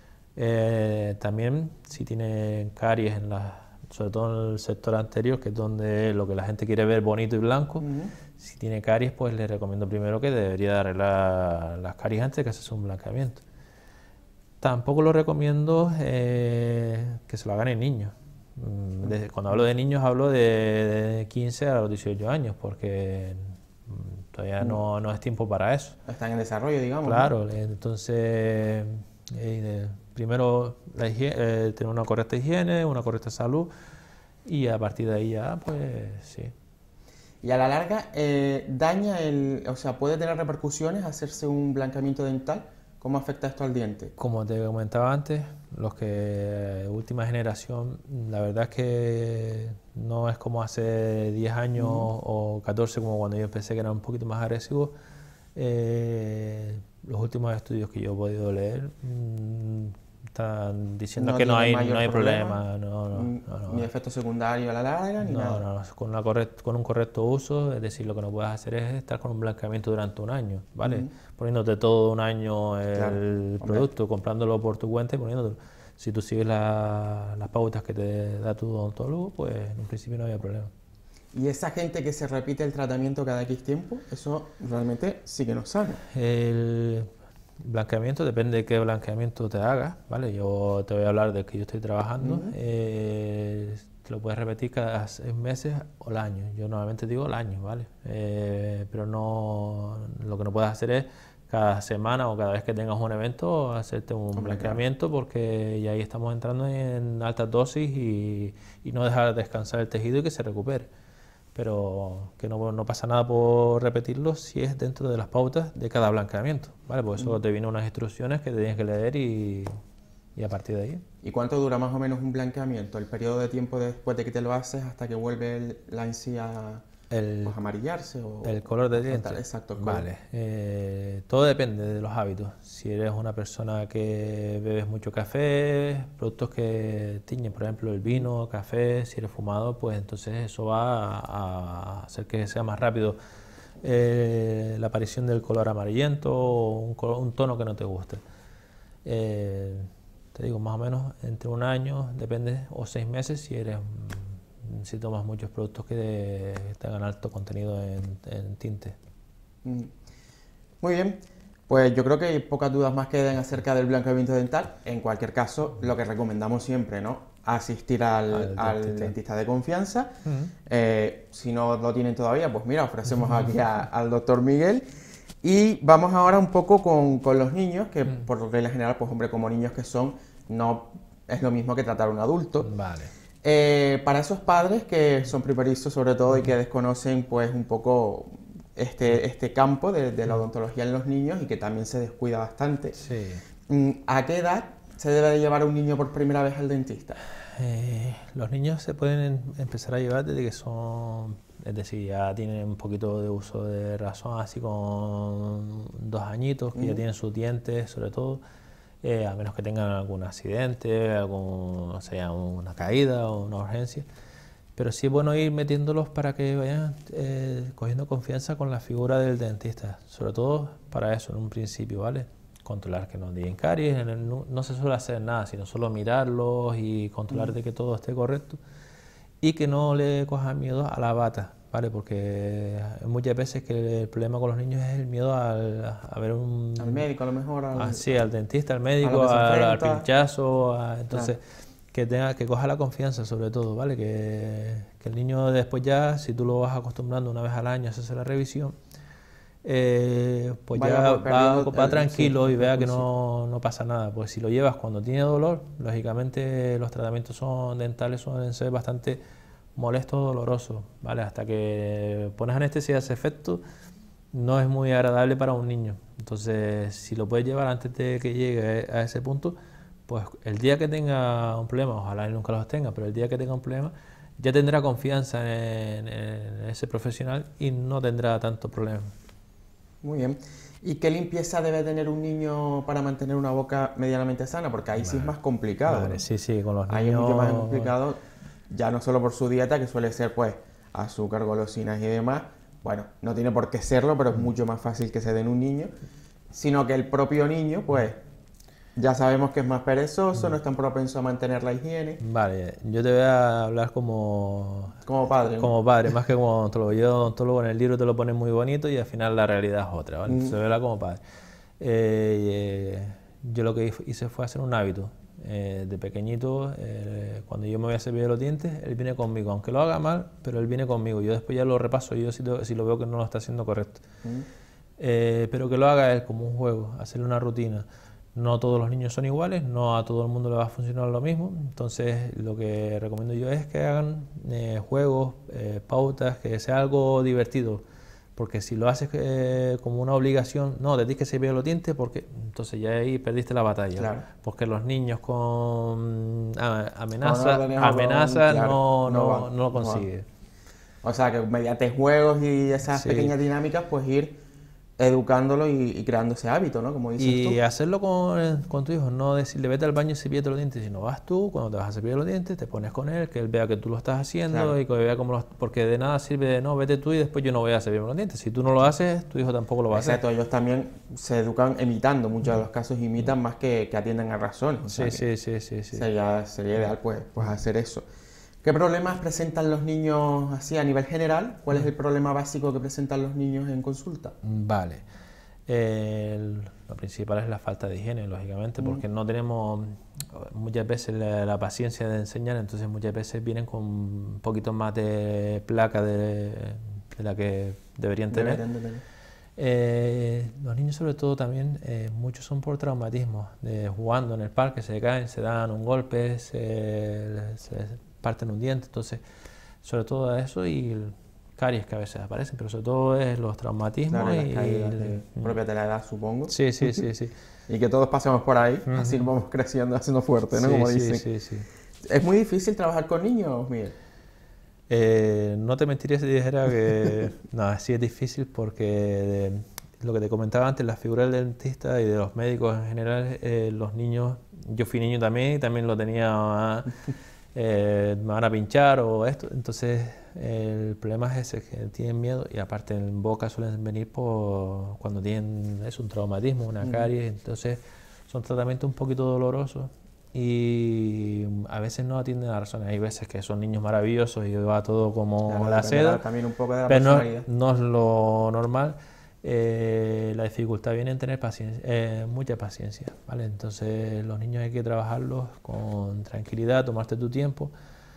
Eh, también si tiene caries, en la, sobre todo en el sector anterior, que es donde lo que la gente quiere ver bonito y blanco, Ujú. si tiene caries, pues le recomiendo primero que debería de arreglar las caries antes de que hacerse un blanqueamiento. Tampoco lo recomiendo eh, que se lo hagan en niños. Mm, de- cuando hablo de niños hablo de, de quince a los dieciocho años, porque mm, todavía no, no es tiempo para eso. Están en desarrollo, digamos. ¿no? Claro, entonces eh, eh, primero la higie- eh, tener una correcta higiene, una correcta salud y a partir de ahí ya, pues sí. Y a la larga, eh, daña el, o sea, puede tener repercusiones hacerse un blanqueamiento dental. ¿Cómo afecta esto al diente? Como te comentaba antes, los que última generación, la verdad es que no es como hace diez años o catorce, como cuando yo empecé, que era un poquito más agresivo. Eh, los últimos estudios que yo he podido leer mm, están diciendo No que no tiene hay, mayor no hay problema, problema, no, no, mm, no, no. ni efecto secundario a la larga, ni No, nada. no, no, con, una correct- con un correcto uso, es decir, lo que no puedes hacer es estar con un blanqueamiento durante un año, ¿vale? Ujú. Poniéndote todo un año el Claro, hombre. producto, comprándolo por tu cuenta y poniéndolo. Si tú sigues la- las pautas que te da tu odontólogo, pues en un principio no había problema. Y esa gente que se repite el tratamiento cada X tiempo, eso realmente sí que nos sale. El blanqueamiento depende de qué blanqueamiento te hagas, ¿vale? Yo te voy a hablar del que yo estoy trabajando. Ujú. Eh, te lo puedes repetir cada seis meses o el año. Yo normalmente digo el año, ¿vale? Eh, pero no, lo que no puedes hacer es cada semana o cada vez que tengas un evento hacerte un Hombre, blanqueamiento, porque ya ahí estamos entrando en altas dosis y, y no dejar descansar el tejido y que se recupere. Pero que no, no pasa nada por repetirlo si es dentro de las pautas de cada blanqueamiento, ¿vale? Por eso te vienen unas instrucciones que te tienes que leer y, y a partir de ahí. ¿Y cuánto dura más o menos un blanqueamiento? El periodo de tiempo después de que te lo haces hasta que vuelve el- la encía El, pues, a amarillarse o el color de o diente. faltar- Exacto, el color. Vale. Eh, todo depende de los hábitos. Si eres una persona que bebes mucho café, productos que tiñen, por ejemplo, el vino, café, si eres fumador, pues entonces eso va a, a hacer que sea más rápido eh, la aparición del color amarillento o un, color- un tono que no te guste. Eh, te digo, más o menos entre un año, depende, o seis meses si eres mm, si tomas muchos productos que tengan alto contenido en, en tinte. Mm. Muy bien, pues yo creo que pocas dudas más quedan acerca del blanqueamiento dental. En cualquier caso, lo que recomendamos siempre, ¿no? Asistir al, Al al dentista. dentista de confianza. Ujú. Eh, si no lo tienen todavía, pues mira, ofrecemos aquí a- al doctor Miguel. Y vamos ahora un poco con, con los niños, que por regla general, pues hombre, como niños que son, no es lo mismo que tratar a un adulto. Vale. Eh, para esos padres que son primerizos sobre todo y que desconocen pues un poco este, este campo de, de la odontología en los niños y que también se descuida bastante, Sí. mm, ¿a qué edad se debe de llevar a un niño por primera vez al dentista? Eh, los niños se pueden em- empezar a llevar desde que son, es decir, ya tienen un poquito de uso de razón, así con dos añitos, que ya Ujú. tienen sus dientes, sobre todo, eh, a menos que tengan algún accidente, algún, o sea, una caída o una urgencia. Pero sí es bueno ir metiéndolos para que vayan eh, cogiendo confianza con la figura del dentista, sobre todo para eso en un principio, ¿vale? Controlar que no digan caries, en el- no, no se suele hacer nada, sino solo mirarlos y controlar de que todo esté correcto y que no le cojan miedo a la bata, ¿vale? Porque muchas veces que el problema con los niños es el miedo al, a ver un... Al médico a lo mejor, al, Ah, sí, al dentista, al a médico, lo que se al, al enfrenta. pinchazo, a- entonces que tenga que coja la confianza sobre todo, ¿vale? Que, que el niño después ya, si tú lo vas acostumbrando una vez al año a hacerse la revisión, eh, pues Vaya, ya pues, perdiendo va, va el- tranquilo sí, y vea que pues, sí. no, no pasa nada. Pues si lo llevas cuando tiene dolor, lógicamente los tratamientos son dentales suelen ser bastante molestos, dolorosos, ¿vale? Hasta que pones anestesia, ese efecto no es muy agradable para un niño, Entonces, si lo puedes llevar antes de que llegue a ese punto, pues el día que tenga un problema, ojalá él nunca los tenga, pero el día que tenga un problema, ya tendrá confianza en, en ese profesional y no tendrá tanto problema. Muy bien. ¿Y qué limpieza debe tener un niño para mantener una boca medianamente sana? Porque ahí vale. sí es más complicado. Vale, ¿no? Sí, sí, con los niños... Ahí es mucho más complicado, ya no solo por su dieta, que suele ser pues azúcar, golosinas y demás. Bueno, no tiene por qué serlo, pero es mucho más fácil que se den un niño, sino que el propio niño, pues, ya sabemos que es más perezoso, no es tan propenso a mantener la higiene. Vale, yo te voy a hablar como... Como padre, ¿no? Como padre, más que como odontólogo. Yo, odontólogo, en el libro te lo pones muy bonito y al final la realidad es otra, ¿vale? Mm. Entonces, hablar como padre. Eh, eh, yo lo que hice fue hacer un hábito. Eh, de pequeñito, eh, cuando yo me voy a cepillar los dientes, él viene conmigo, aunque lo haga mal, pero él viene conmigo. Yo después ya lo repaso, yo si, si lo veo que no lo está haciendo correcto. Mm. Eh, pero que lo haga él como un juego, hacerle una rutina. No todos los niños son iguales, no a todo el mundo le va a funcionar lo mismo. Entonces, lo que recomiendo yo es que hagan eh, juegos, eh, pautas, que sea algo divertido. Porque si lo haces eh, como una obligación, no, te tienes que cepillar los dientes, porque entonces ya ahí perdiste la batalla. Claro. Porque los niños con amenazas no, no, amenaza, claro, no, no, no, no lo consiguen. O sea, que mediante juegos y esas sí. pequeñas dinámicas, pues ir educándolo y, y creando ese hábito, ¿no? Como dices y tú. Y hacerlo con, con tu hijo, no decirle vete al baño y cepíllate los dientes, sino vas tú, cuando te vas a cepillar los dientes, te pones con él, que él vea que tú lo estás haciendo, claro. y que vea cómo lo, porque de nada sirve de no, vete tú y después yo no voy a cepillarme los dientes. Si tú no lo haces, tu hijo tampoco lo va a hacer. Exacto, ellos también se educan imitando, muchos de los casos imitan más que, que atienden a razones. O sea, sí, que, sí, sí, sí, sí. Sería, sería ideal pues, pues hacer eso. ¿Qué problemas presentan los niños así a nivel general? ¿Cuál es el problema básico que presentan los niños en consulta? Vale. El, lo principal es la falta de higiene, lógicamente, porque no tenemos muchas veces la, la paciencia de enseñar, entonces muchas veces vienen con un poquito más de placa de, de la que deberían tener. Deberían de tener. Eh, los niños sobre todo también, eh, muchos son por traumatismos, de jugando en el parque, se caen, se dan un golpe, se, se parten un diente, entonces sobre todo eso y el, caries que a veces aparecen, pero sobre todo es los traumatismos claro, y las caídas de, propias de la edad, supongo. Sí, sí, sí, sí. Y que todos pasemos por ahí, uh-huh. así vamos creciendo, haciendo fuerte, ¿no? Sí, Como sí, dicen. Sí, sí, ¿Es muy difícil trabajar con niños, Miguel? Eh, no te mentiría si dijera que no, sí es difícil porque de, lo que te comentaba antes, la figura del dentista y de los médicos en general, eh, los niños, yo fui niño también y también lo tenía... Eh, me van a pinchar o esto, entonces eh, el problema es ese, que tienen miedo y aparte en boca suelen venir por cuando tienen es un traumatismo, una caries, entonces son tratamientos un poquito dolorosos y a veces no atienden a las razones, hay veces que son niños maravillosos y va todo como claro, la seda, también un poco de la pero no, no es lo normal. Eh, la dificultad viene en tener paciencia, eh, mucha paciencia, ¿vale? Entonces los niños hay que trabajarlos con tranquilidad, tomarte tu tiempo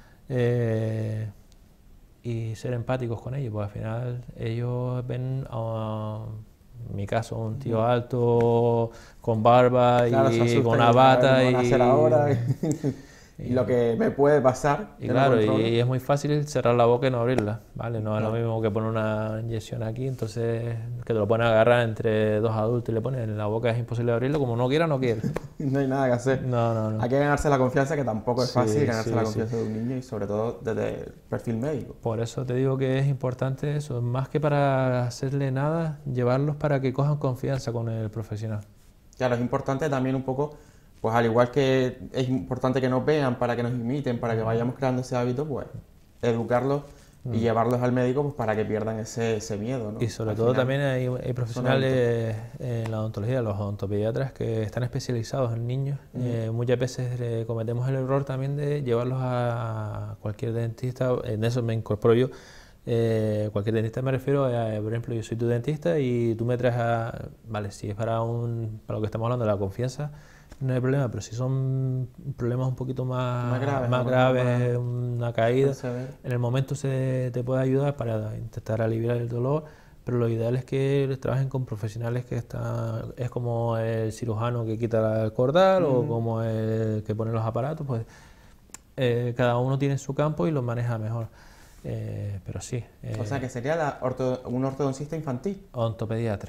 eh, y ser empáticos con ellos, porque al final ellos ven, uh, en mi caso, un tío alto con barba claro, y con una bata y, hacer ahora. Y, y lo que me puede pasar. Y claro, y es muy fácil cerrar la boca y no abrirla, ¿vale? No claro. es lo mismo que poner una inyección aquí, entonces que te lo ponen a agarrar entre dos adultos y le ponen en la boca, es imposible abrirlo, como no quiera, no quiere. No hay nada que hacer. No, no, no. Hay que ganarse la confianza, que tampoco es sí, fácil ganarse sí, la confianza sí. de un niño y sobre todo desde el perfil médico. Por eso te digo que es importante eso, más que para hacerle nada, llevarlos para que cojan confianza con el profesional. Claro, es importante también un poco... Pues al igual que es importante que nos vean para que nos imiten, para que vayamos creando ese hábito, pues educarlos y llevarlos al médico pues para que pierdan ese, ese miedo, ¿no? Y sobre al todo final, también hay, hay profesionales en la odontología, los odontopediatras, que están especializados en niños. Uh-huh. Eh, muchas veces eh, cometemos el error también de llevarlos a cualquier dentista, en eso me incorporo yo. Eh, cualquier dentista me refiero a, por ejemplo, yo soy tu dentista y tú me traes a... Vale, si es para, un, para lo que estamos hablando de la confianza, no hay problema, pero si son problemas un poquito más, más graves, más graves más, una caída, en el momento se te puede ayudar para intentar aliviar el dolor, pero lo ideal es que trabajen con profesionales que están, es como el cirujano que quita el cordal uh-huh. o como el que pone los aparatos, pues eh, cada uno tiene su campo y lo maneja mejor. Eh, pero sí. Eh, o sea que sería la orto, un ortodoncista infantil. Odontopediatra.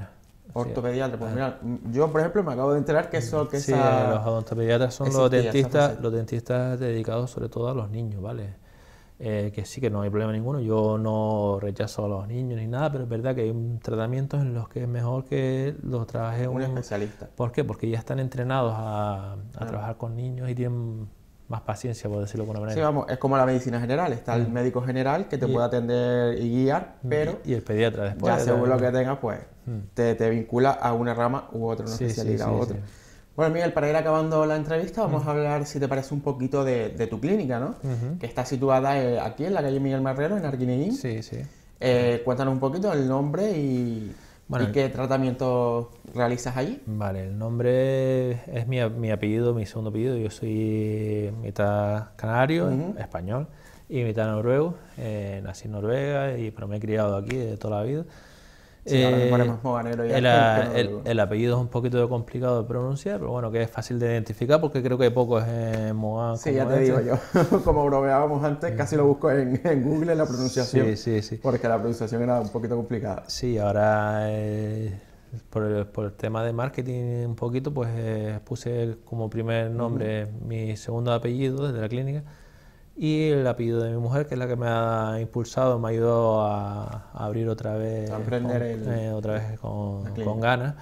Ortopediatra, pues mira, yo por ejemplo me acabo de enterar que eso, que sí, esa... los odontopediatras son los dentistas, los dentistas dedicados sobre todo a los niños, ¿vale? Eh, que sí que no hay problema ninguno, yo no rechazo a los niños ni nada, pero es verdad que hay tratamientos en los que es mejor que los trabaje un, un especialista. ¿Por qué? Porque ya están entrenados a, a ah. trabajar con niños y tienen más paciencia, por decirlo de alguna manera. Sí, vamos, es como la medicina general, está el mm. médico general que te y, puede atender y guiar, pero... Y el pediatra después. Ya según lo que tengas, pues, mm. te, te vincula a una rama u otra, una sí, especialidad sí, sí, u otra. Sí. Bueno, Miguel, para ir acabando la entrevista, vamos mm. a hablar, si te parece, un poquito de, de tu clínica, ¿no? Uh-huh. Que está situada eh, aquí en la calle Miguel Marrero, en Arguineguín. Sí, sí. Eh, cuéntanos un poquito el nombre y... Bueno, ¿y qué tratamiento realizas allí? Vale, el nombre es mi, mi apellido, mi segundo apellido. Yo soy mitad canario, uh-huh. español, y mitad noruego. Eh, nací en Noruega, y, pero me he criado aquí de toda la vida. Sí, eh, ahora me pone más moganero ya el, el, el, el apellido es un poquito complicado de pronunciar, pero bueno, que es fácil de identificar porque creo que hay pocos en Mogán. Sí, ya te este. digo yo. Como bromeábamos antes, sí. casi lo busco en, en Google la pronunciación. Sí, sí, sí. Porque la pronunciación era un poquito complicada. Sí, ahora eh, por, el, por el tema de marketing un poquito, pues eh, puse como primer nombre uh-huh. mi segundo apellido desde la clínica. Y el apellido de mi mujer, que es la que me ha impulsado, me ha ayudado a, a abrir otra vez, a emprender con, el, eh, otra vez con, con ganas.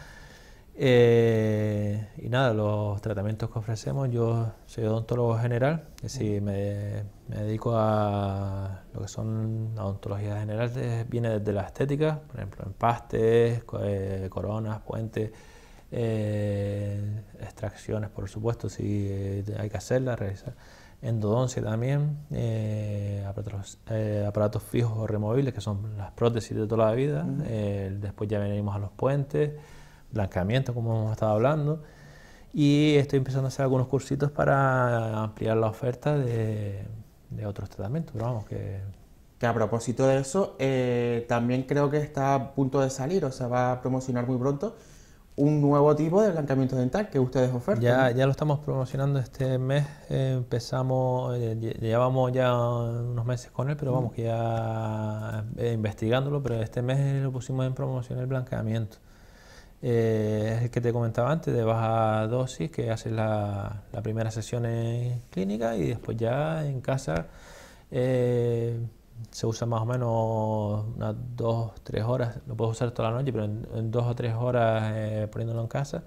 Eh, y nada, los tratamientos que ofrecemos, yo soy odontólogo general, es decir, me, me dedico a lo que son la odontología general, viene desde la estética, por ejemplo, empastes, eh, coronas, puentes, eh, extracciones, por supuesto, si hay que hacerlas, realizar. Endodoncia también, eh, aparatos, eh, aparatos fijos o removibles, que son las prótesis de toda la vida. Uh-huh. eh, después ya venimos a los puentes, blanqueamiento, como hemos estado hablando. Y estoy empezando a hacer algunos cursitos para ampliar la oferta de, de otros tratamientos. Pero vamos, que... que a propósito de eso, eh, también creo que está a punto de salir, o sea, va a promocionar muy pronto un nuevo tipo de blanqueamiento dental que ustedes ofertan. Ya, ya lo estamos promocionando este mes, eh, empezamos, eh, llevamos ya unos meses con él, pero vamos que ya eh, investigándolo, pero este mes lo pusimos en promoción el blanqueamiento. Eh, es el que te comentaba antes, de baja dosis, que haces la, la primera sesión en clínica y después ya en casa eh, se usa más o menos unas dos, tres horas, lo puedes usar toda la noche, pero en, en dos o tres horas eh, poniéndolo en casa.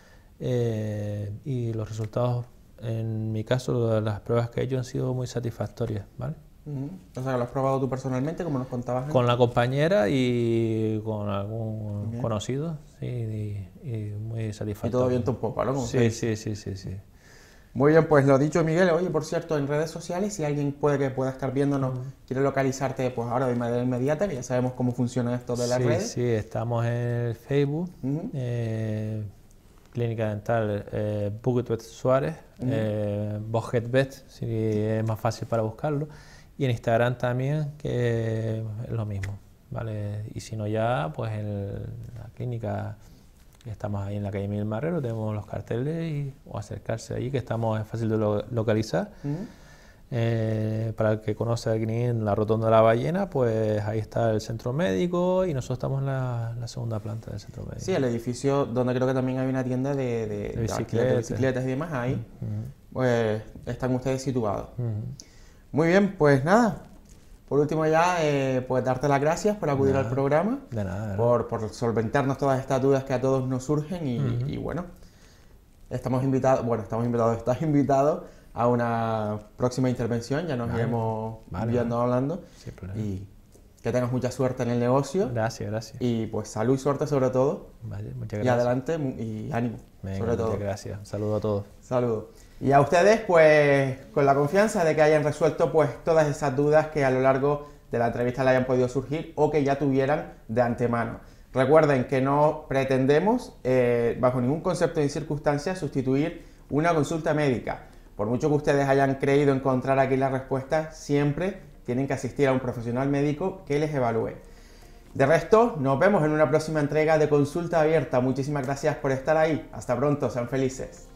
Eh, y los resultados, en mi caso, las pruebas que he hecho han sido muy satisfactorias, ¿vale? Uh-huh. O sea, ¿lo has probado tú personalmente, como nos contabas antes? Con la compañera y con algún uh-huh. conocido, sí, y, y muy satisfactorio. Y todo viento en popa, ¿no? Como sí, sí, sí, sí, sí. Muy bien, pues lo dicho, Miguel. Oye, por cierto, en redes sociales, si alguien puede que pueda estar viéndonos, uh-huh. quiere localizarte, pues ahora de manera inmediata, que ya sabemos cómo funciona esto de las sí, redes. Sí, estamos en el Facebook, uh-huh. eh, Clínica Dental eh, Bugetbet Suárez, uh-huh. eh, Bugetbet, si es más fácil para buscarlo, y en Instagram también, que es lo mismo, ¿vale? Y si no ya, pues en la clínica... Estamos ahí en la calle Miguel Marrero, tenemos los carteles y, o acercarse ahí, que estamos, es fácil de lo, localizar. Uh-huh. eh, para el que conoce aquí en la Rotonda de la Ballena, pues ahí está el centro médico y nosotros estamos en la, la segunda planta del centro médico. Sí, el edificio donde creo que también hay una tienda de, de, de, bicicletas. de bicicletas y demás, ahí uh-huh. pues están ustedes situados. Uh-huh. Muy bien, pues nada. Por último ya, eh, pues darte las gracias por acudir nada, al programa, de nada, de por, por solventarnos todas estas dudas que a todos nos surgen y, uh-huh. y bueno, estamos invitados, bueno, estamos invitados, estás invitado a una próxima intervención, ya nos vale, iremos vale, viendo, vale. hablando y que tengas mucha suerte en el negocio. Gracias, gracias. Y pues salud y suerte sobre todo. Vale, muchas gracias. Y adelante y ánimo. Venga, sobre todo. Muchas gracias. Un saludo a todos. Saludos. Y a ustedes, pues, con la confianza de que hayan resuelto pues todas esas dudas que a lo largo de la entrevista le hayan podido surgir o que ya tuvieran de antemano. Recuerden que no pretendemos, eh, bajo ningún concepto ni circunstancia, sustituir una consulta médica. Por mucho que ustedes hayan creído encontrar aquí la respuesta, siempre tienen que asistir a un profesional médico que les evalúe. De resto, nos vemos en una próxima entrega de Consulta Abierta. Muchísimas gracias por estar ahí. Hasta pronto, sean felices.